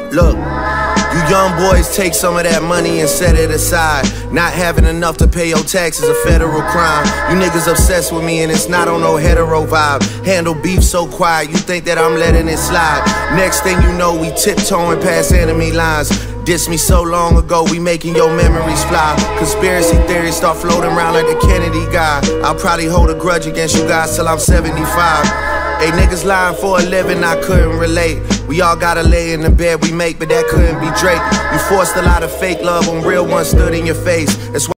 Look, you young boys take some of that money and set it aside. Not having enough to pay your taxes a federal crime. You niggas obsessed with me and it's not on no hetero vibe. Handle beef so quiet, you think that I'm letting it slide. Next thing you know, we tiptoeing past enemy lines. Diss me so long ago, we making your memories fly. Conspiracy theories start floating around like the Kennedy guy. I'll probably hold a grudge against you guys till I'm 75. Hey, niggas lying for a living, I couldn't relate. We all gotta lay in the bed we make, but that couldn't be Drake. You forced a lot of fake love when real ones stood in your face. That's why